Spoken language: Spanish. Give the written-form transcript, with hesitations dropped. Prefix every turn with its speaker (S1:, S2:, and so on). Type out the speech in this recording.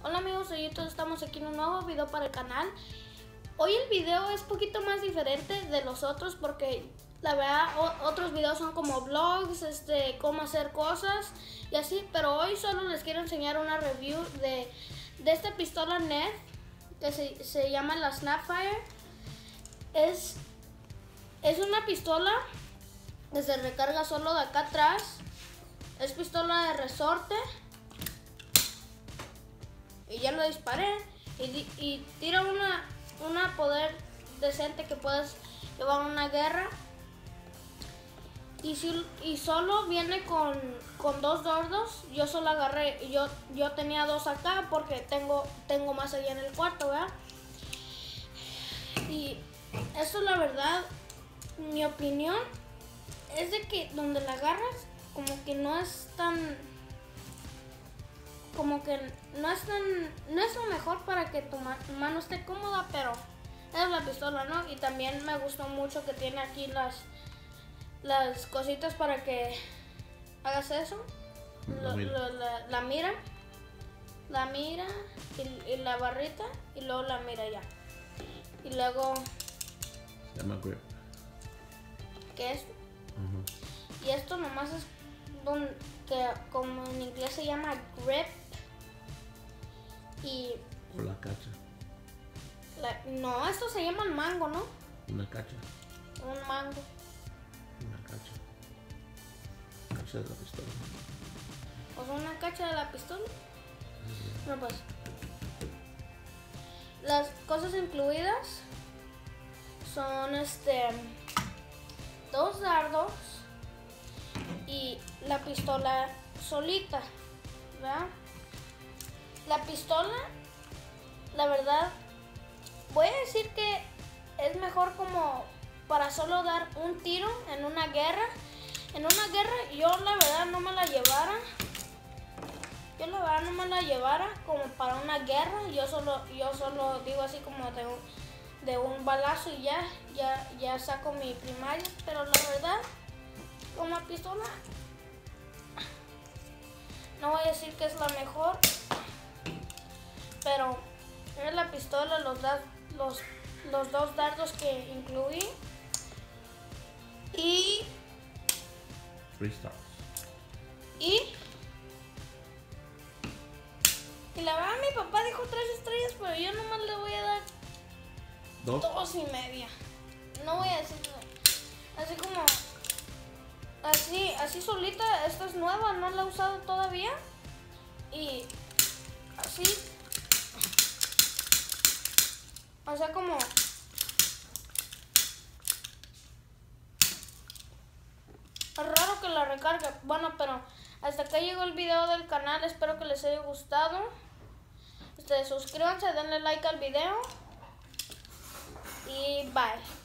S1: Hola amigos de YouTube, estamos aquí en un nuevo video para el canal. Hoy el video es un poquito más diferente de los otros porque la verdad otros videos son como vlogs, cómo hacer cosas y así, pero hoy solo les quiero enseñar una review de esta pistola Nerf que se llama la Snapfire. Es una pistola que se recarga solo de acá atrás. Es pistola de resorte. Y ya lo disparé y tira una poder decente que puedes llevar a una guerra. Y solo viene con dos dardos. Yo solo agarré, yo tenía dos acá porque tengo más allá en el cuarto, ¿verdad? Y eso, la verdad, mi opinión es de que donde la agarras como que no es lo mejor para que tu mano esté cómoda, pero es la pistola, ¿no? Y también me gustó mucho que tiene aquí las cositas para que hagas eso. La mira y la barrita y luego la mira ya. Y luego
S2: se llama grip.
S1: ¿Qué es? Y esto nomás es que como en inglés se llama grip. Y
S2: O la cacha.
S1: No, esto se llama mango, ¿no?
S2: Una cacha.
S1: Un mango.
S2: Una cacha. Cacha de la pistola.
S1: O sea, una cacha de la pistola. No, pues. Las cosas incluidas son dos dardos y la pistola solita, ¿verdad? La pistola, la verdad, voy a decir que es mejor como para solo dar un tiro en una guerra. En una guerra yo la verdad no me la llevara. Yo la verdad no me la llevara como para una guerra. Yo solo digo así como de un balazo y ya saco mi primaria. Pero la verdad, como pistola, no voy a decir que es la mejor. Pero es la pistola, los dos dardos que incluí y la verdad mi papá dijo 3 estrellas, pero yo nomás le voy a dar 2.5. No voy a decir así como así solita. Esta es nueva, no la he usado todavía y así. O sea, como es raro que la recargue. Bueno, pero hasta acá llegó el video del canal. Espero que les haya gustado. Suscríbanse, denle like al video y bye.